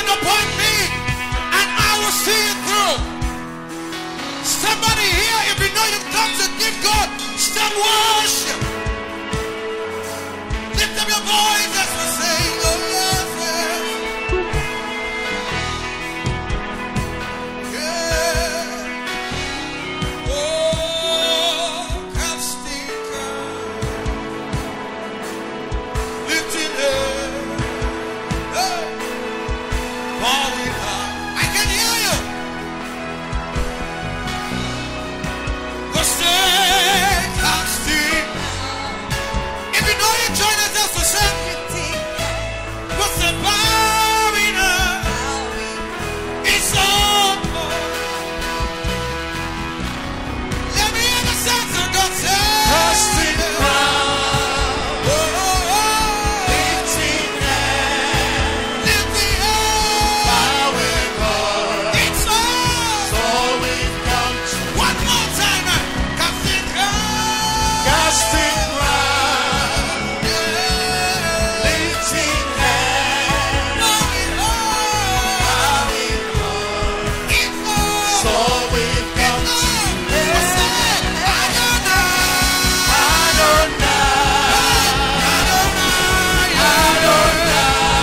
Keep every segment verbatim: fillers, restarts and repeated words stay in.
upon me, and I will see it through. Somebody here, if you know you've come to give God some worship, lift up your voice as we sing, oh yes, yes. Yeah. Oh, casting crown, lifting up, hey, bowing high. I can hear you. The same casting. If you know you join us as to sing, what's the bowing up? It's over. Let me hear the sense of God say, casting crown, oh, oh, oh. Lifting hands, lifting hands, bowing heart. It's over. So we've come to one more time, man. Casting crown, casting crown, yeah. Lifting hands, bowing heart. It's over. So we've come to what's that? Adonai. Adonai. Adonai.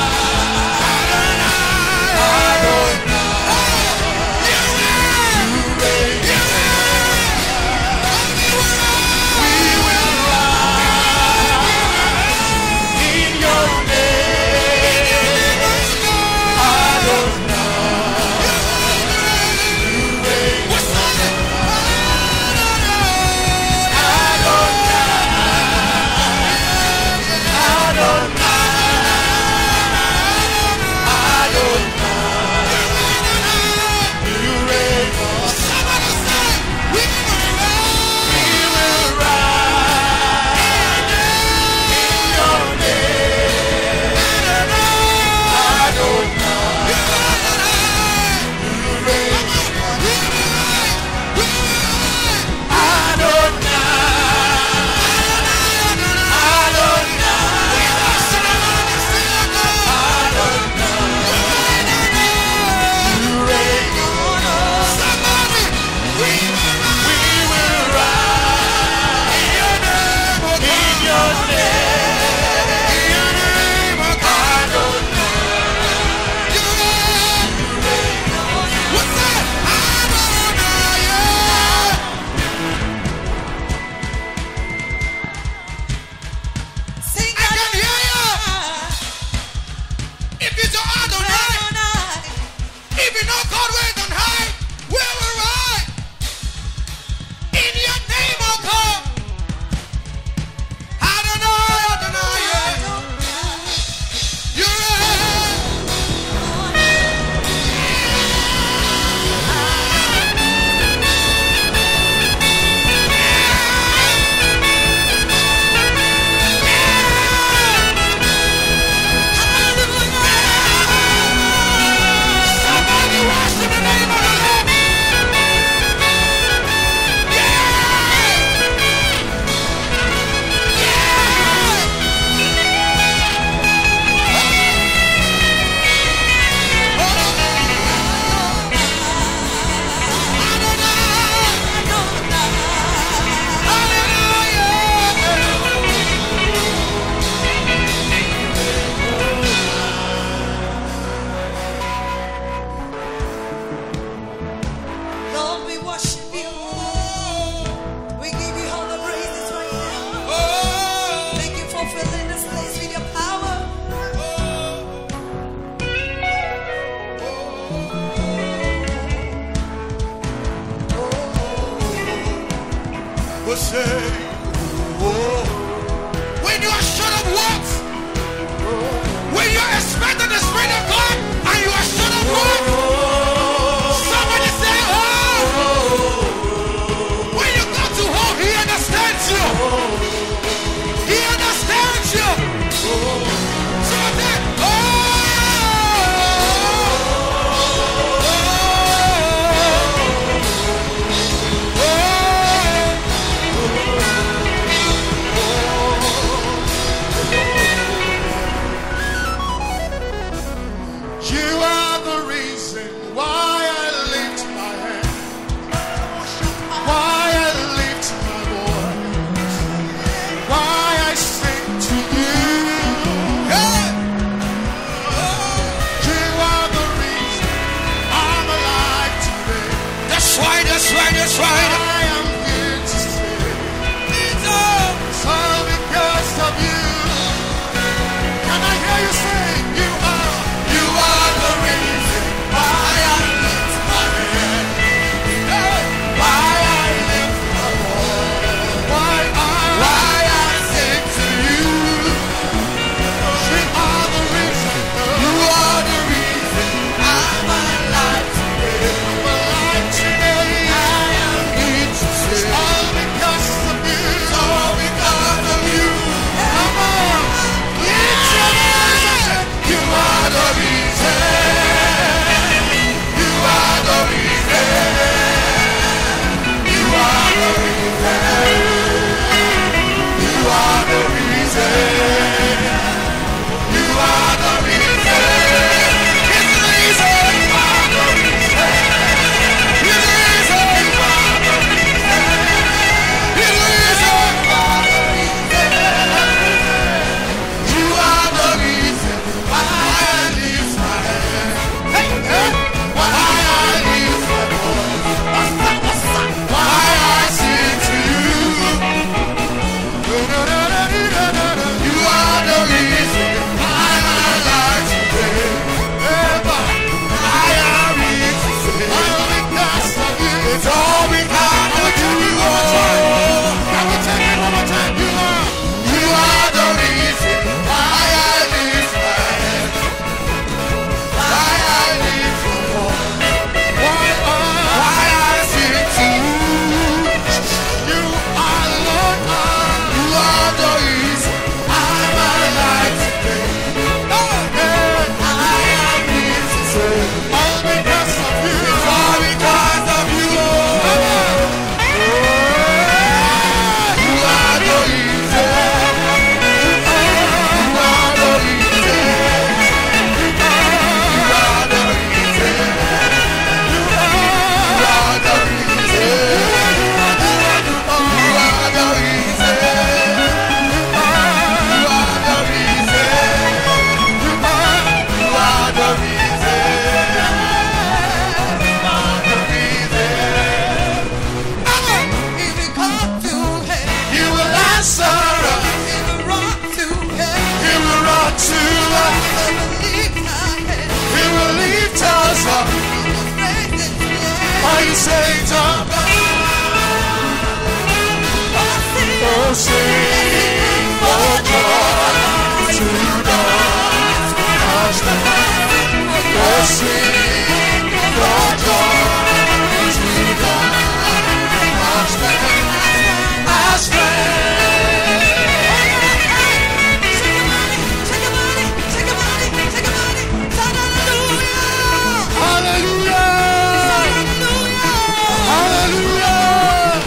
When you are short of words, when you are expecting the Spirit of God and you are short of words, somebody say, oh! When you go to home, He understands you. He understands you. Somebody say, oh! That's right. I am here to say, it's all because of you. Can I hear you say, you are, you are the reason why I lift my hand, why I lift my voice, why I, why I sing to you. You are the reason, you are the reason I'm alive today. I'm alive today. I am here to say, it's all because of you. It's all because of you. Come on, lift your voice. You are the reason. You are the reason. You are the reason. You are the reason. You are the reason. It's the reason. You are the reason. It's the reason. You are the reason. It's the reason. You are the reason why I lift my hand. Hey, hey. Why I lift my voice. Why I sing to you. You are the reason I'm alive today. I am here to say, all because of you. It's all because of you. Can we take it one more time? You are, you are the reason why I lift my hand, why I lift my voice, why I, why I sing to you. You are Lord, you are the reason I'm alive today. I am here to say, all because of you. It's all because of you. You are the reason. You are the reason. You are the reason. You are the reason. You are the reason. You are the reason. You are the reason. If you come to him, you will answer us. He will run to him. He will run to us. He will lift us up. Are you saying to oh, sing for joy to God. Oh, sing for joy to God. Our strength. Hallelujah. Hallelujah.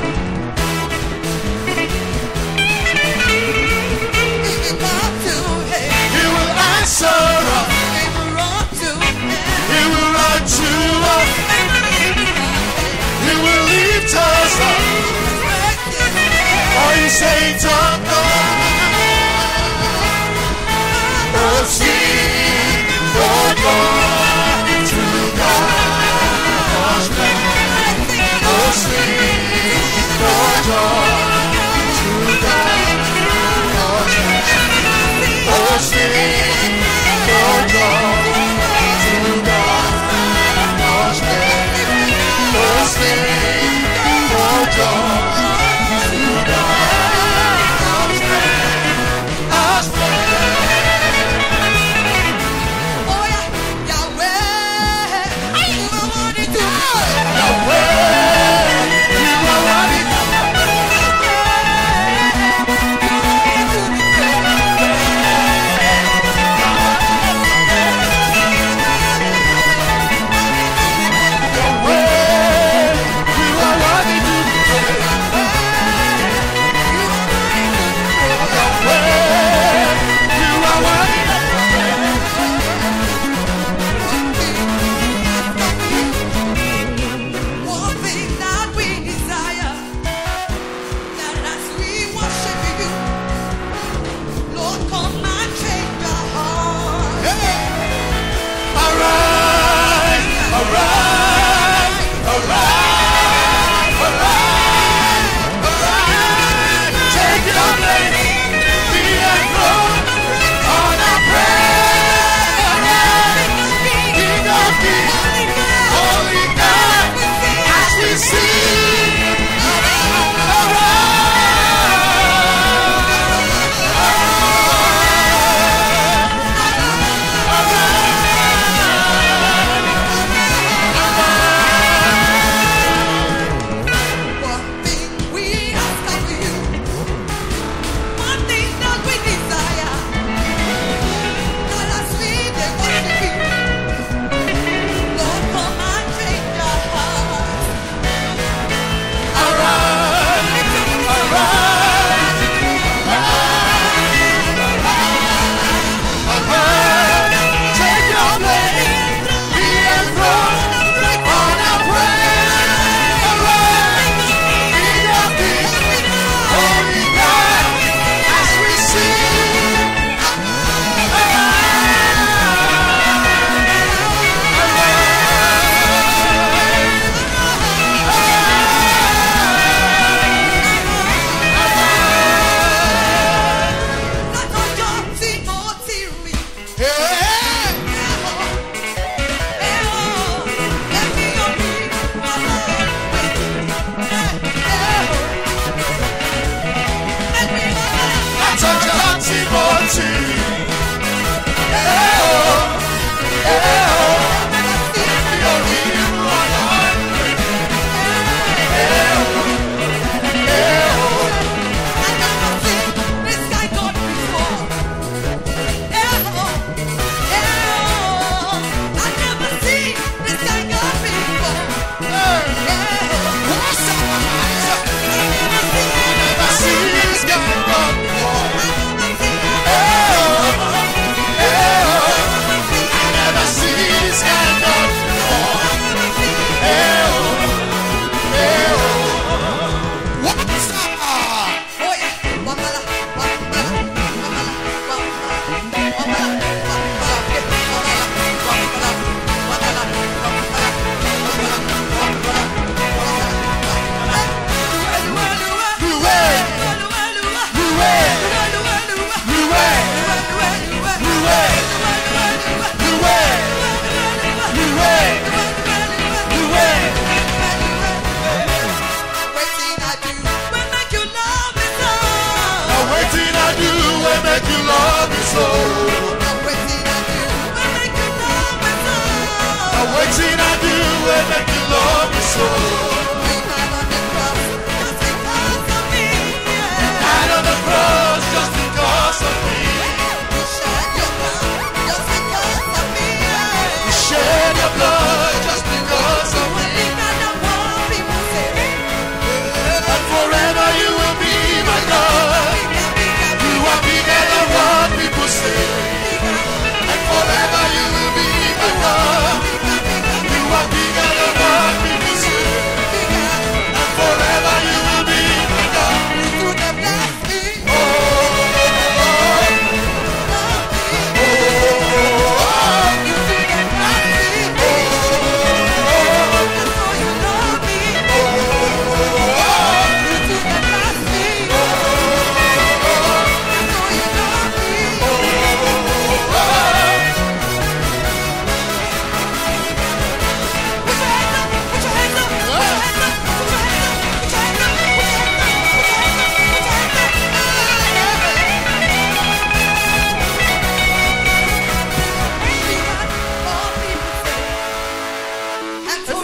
He will answer us. He will run to us. He will lift us up. Are you saying to God? Oh, sing for joy to God. Oh, sing for joy to God. Oh, sing for joy to God. Oh, sing for joy to God. Our strength. Oh, yeah, Yahweh. You are what it does. Yahweh. You are what it does. Yahweh, you are what it does.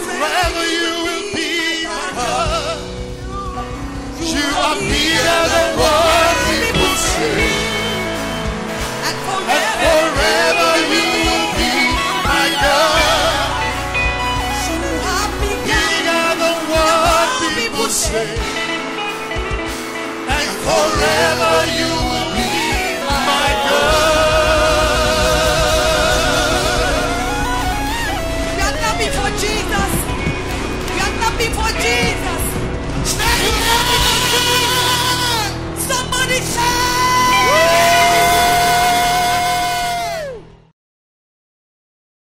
forever you will be my God. You are bigger than what people say. And forever you will be my God. You are bigger than what people say. And forever you will be my God. You are clapping for Jesus. You are clapping for Jesus. Somebody shout.